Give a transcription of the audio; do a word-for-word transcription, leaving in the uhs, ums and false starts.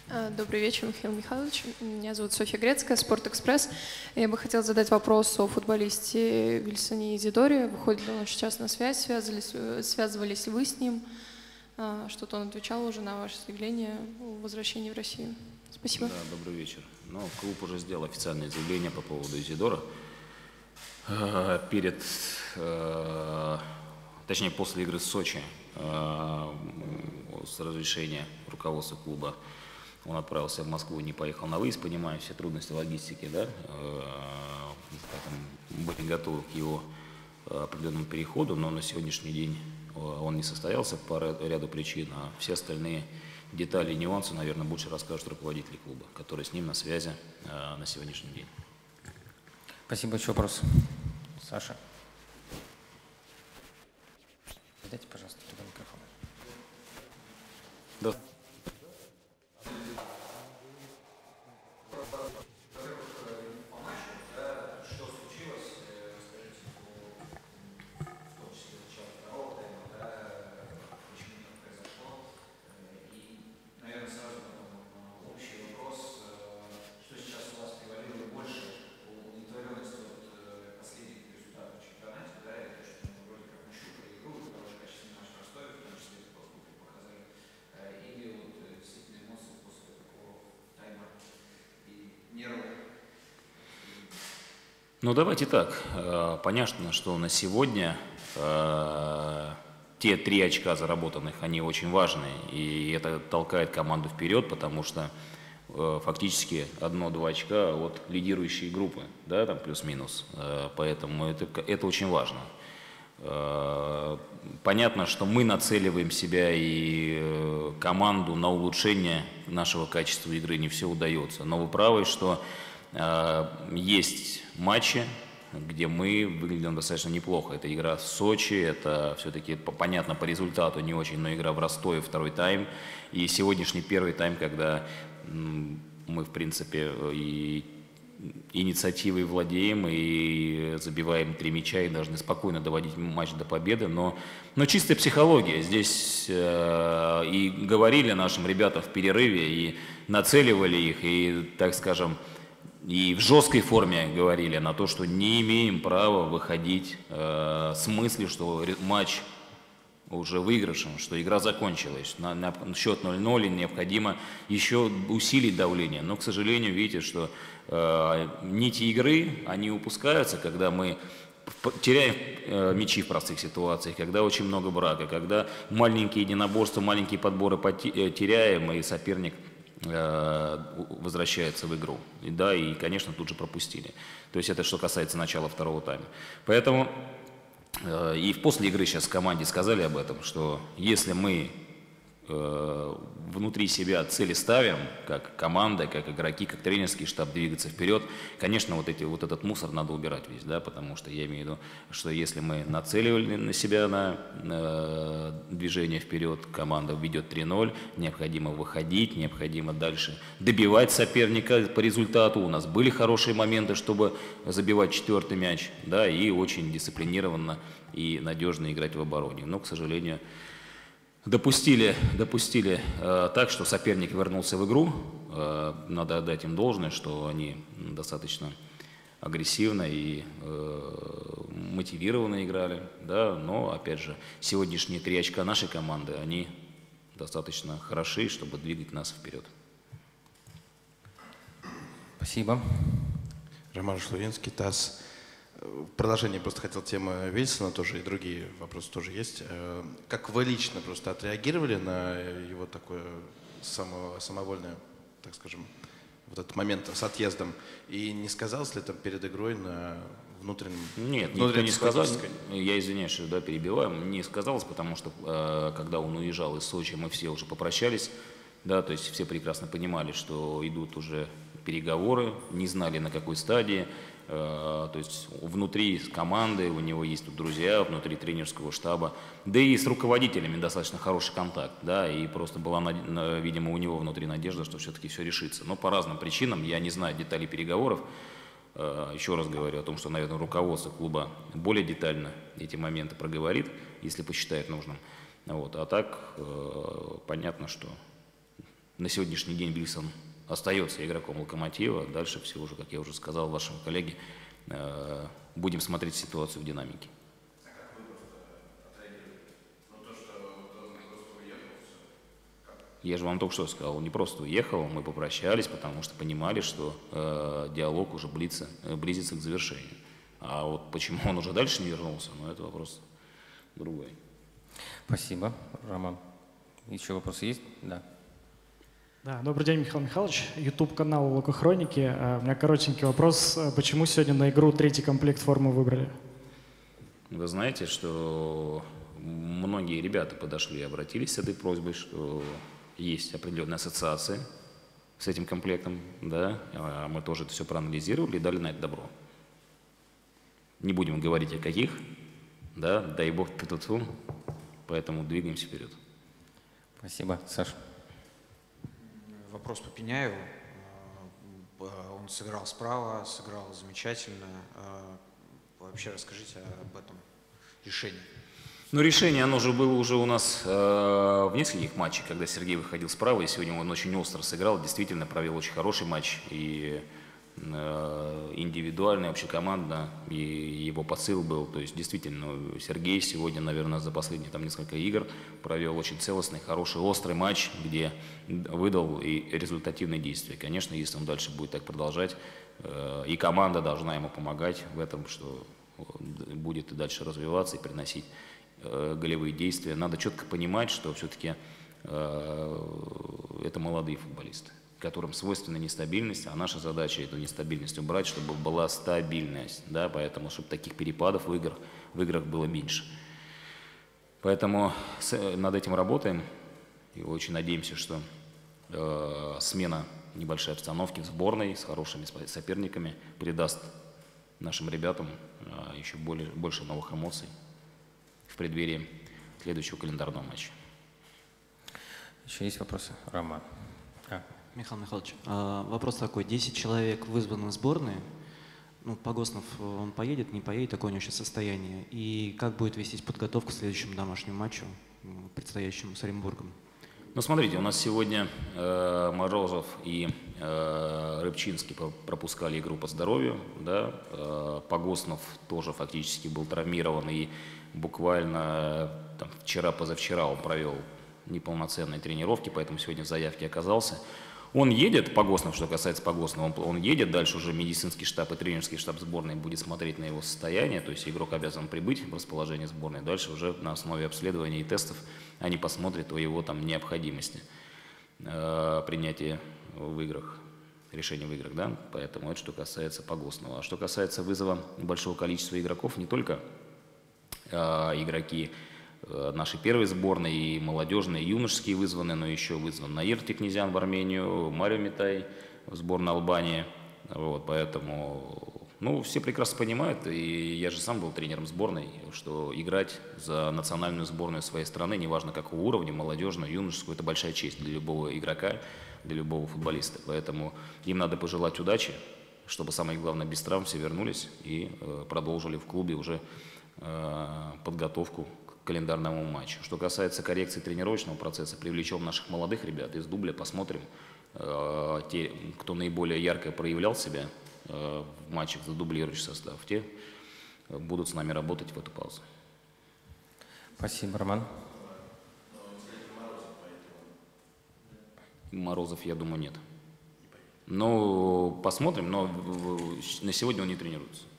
Добрый вечер, Михаил Михайлович. Меня зовут Софья Грецкая, Спортэкспресс. Я бы хотела задать вопрос о футболисте Вильсоне Изидоре. Выходит ли он сейчас на связь? Связывались, связывались ли вы с ним? Что-то он отвечал уже на ваше заявление о возвращении в Россию. Спасибо. Да, добрый вечер. Ну, клуб уже сделал официальное заявление по поводу Изидора. Перед, точнее, после игры с Сочи, с разрешения руководства клуба, он отправился в Москву, не поехал на выезд, понимая все трудности логистики, да, поэтому были готовы к его определенному переходу, но на сегодняшний день он не состоялся по ряду причин, а все остальные детали и нюансы, наверное, больше расскажут руководители клуба, которые с ним на связи на сегодняшний день. Спасибо. Еще вопрос. Саша. Дайте, пожалуйста, туда микрофон. Да. Ну, давайте так. Понятно, что на сегодня э, те три очка заработанных, они очень важны, и это толкает команду вперед, потому что э, фактически одно-два очка от лидирующей группы, да, там плюс-минус, э, поэтому это, это очень важно. Э, понятно, что мы нацеливаем себя и э, команду на улучшение нашего качества игры, не все удается, но вы правы, что есть матчи, где мы выглядим достаточно неплохо. Это игра в Сочи, это все-таки понятно по результату не очень, но игра в Ростове, второй тайм. И сегодняшний первый тайм, когда мы, в принципе, и инициативой владеем, и забиваем три мяча, и должны спокойно доводить матч до победы. Но, но чистая психология. Здесь э, и говорили нашим ребятам в перерыве, и нацеливали их, и, так скажем, и в жесткой форме говорили на то, что не имеем права выходить э, с мыслью, что матч уже выигрышен, что игра закончилась. На, на счет ноль-ноль, и необходимо еще усилить давление. Но, к сожалению, видите, что э, нити игры, они упускаются, когда мы теряем э, мячи в простых ситуациях, когда очень много брака, когда маленькие единоборства, маленькие подборы теряем, и соперник возвращается в игру. И да, и, конечно, тут же пропустили. То есть это что касается начала второго тайма. Поэтому э, и после игры сейчас в команде сказали об этом, что если мы э, внутри себя цели ставим, как команда, как игроки, как тренерский штаб, двигаться вперед, конечно, вот, эти, вот этот мусор надо убирать весь, да, потому что я имею в виду, что если мы нацеливали на себя на э, движение вперед, команда ведет три-ноль, необходимо выходить, необходимо дальше добивать соперника по результату. У нас были хорошие моменты, чтобы забивать четвертый мяч, да, и очень дисциплинированно и надежно играть в обороне. Но, к сожалению, Допустили, допустили э, так, что соперник вернулся в игру. Э, надо отдать им должное, что они достаточно агрессивно и э, мотивированно играли. Да? Но, опять же, сегодняшние три очка нашей команды, они достаточно хороши, чтобы двигать нас вперед. Спасибо. Роман Шловинский, ТАСС. В продолжение просто хотел тему Вильсона, тоже и другие вопросы тоже есть. Как вы лично просто отреагировали на его такое само, самовольное, так скажем, вот этот момент с отъездом? И не сказалось ли это перед игрой на внутреннем... Нет, никто не сказал. Я извиняюсь, что да, перебиваю. Не сказалось, потому что э, когда он уезжал из Сочи, мы все уже попрощались. Да, то есть все прекрасно понимали, что идут уже переговоры, не знали на какой стадии. То есть внутри команды у него есть тут друзья, внутри тренерского штаба, да и с руководителями достаточно хороший контакт, да, и просто была, видимо, у него внутри надежда, что все-таки все решится. Но по разным причинам, я не знаю деталей переговоров, еще раз говорю о том, что, наверное, руководство клуба более детально эти моменты проговорит, если посчитает нужным. Вот. А так понятно, что на сегодняшний день Вильсон остается игроком «Локомотива». Дальше все уже, как я уже сказал вашему коллеге, будем смотреть ситуацию в динамике. Я же вам только что сказал, он не просто уехал, мы попрощались, потому что понимали, что э, диалог уже близится, э, близится к завершению. А вот почему он уже дальше не вернулся, ну это вопрос другой. Спасибо, Роман. Еще вопросы есть? Да. Да, добрый день, Михаил Михайлович. YouTube-канал «Локохроники». У меня коротенький вопрос. Почему сегодня на игру третий комплект формы выбрали? Вы знаете, что многие ребята подошли и обратились с этой просьбой, что есть определенная ассоциация с этим комплектом, да, а мы тоже это все проанализировали и дали на это добро. Не будем говорить о каких, да, дай бог ту-ту-ту, поэтому двигаемся вперед. Спасибо. Саша. Вопрос по Пеняеву. Он сыграл справа, сыграл замечательно. Вообще расскажите об этом решении. Ну, решение, оно же было уже у нас э, в нескольких матчах, когда Сергей выходил справа, и сегодня он очень остро сыграл, действительно провел очень хороший матч, и э, индивидуально, общекомандно, и его посыл был, то есть действительно, ну, Сергей сегодня, наверное, за последние там несколько игр провел очень целостный, хороший, острый матч, где выдал и результативные действия. Конечно, если он дальше будет так продолжать, э, и команда должна ему помогать в этом, что будет и дальше развиваться и приносить голевые действия. Надо четко понимать, что все-таки э, это молодые футболисты, которым свойственна нестабильность, а наша задача эту нестабильность убрать, чтобы была стабильность, да, поэтому, чтобы таких перепадов в играх, в играх было меньше. Поэтому с, над этим работаем и очень надеемся, что э, смена небольшой обстановки в сборной с хорошими соперниками придаст нашим ребятам э, еще более, больше новых эмоций в преддверии следующего календарного матча. Еще есть вопросы? Роман. А. Михаил Михайлович, вопрос такой. десять человек вызваны в сборные. Ну, Погоснов, он поедет, не поедет, такое у него сейчас состояние. И как будет вестись подготовка к следующему домашнему матчу, предстоящему с Оренбургом? Ну, смотрите, у нас сегодня э, Морозов и э, Рыбчинский пропускали игру по здоровью. Да? Э, Погоснов тоже фактически был травмирован, и буквально там, вчера-позавчера он провел неполноценные тренировки, поэтому сегодня в заявке оказался. Он едет, Погоснов, что касается Погоснова, он, он едет, дальше уже медицинский штаб и тренерский штаб сборной будет смотреть на его состояние, то есть игрок обязан прибыть в расположение сборной, дальше уже на основе обследования и тестов они посмотрят о его там необходимости э, принятия в играх, решения в играх, да, поэтому это что касается Погоснова. А что касается вызова большого количества игроков, не только э, игроки нашей первой сборной, и молодежные, и юношеские вызваны, но еще вызван Наир Тикнезян в Армению, Марио Митай в сборной Албании. Вот, поэтому, ну, все прекрасно понимают, и я же сам был тренером сборной, что играть за национальную сборную своей страны, неважно какого уровня, молодежную, юношескую, это большая честь для любого игрока, для любого футболиста. Поэтому им надо пожелать удачи, чтобы, самое главное, без травм все вернулись и э, продолжили в клубе уже э, подготовку календарному матчу. Что касается коррекции тренировочного процесса, привлечем наших молодых ребят из дубля, посмотрим, э, те, кто наиболее ярко проявлял себя э, в матчах за дублирующий состав, те будут с нами работать в эту паузу. Спасибо, Роман. Морозов, я думаю, нет. Но посмотрим, но на сегодня он не тренируется.